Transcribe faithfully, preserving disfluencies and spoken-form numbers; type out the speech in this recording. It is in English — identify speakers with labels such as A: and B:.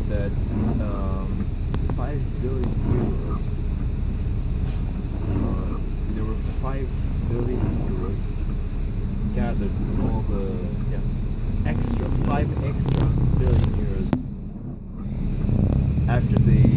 A: that um, five billion euros. Uh, there were five billion euros gathered from all the yeah extra five extra billion euros after they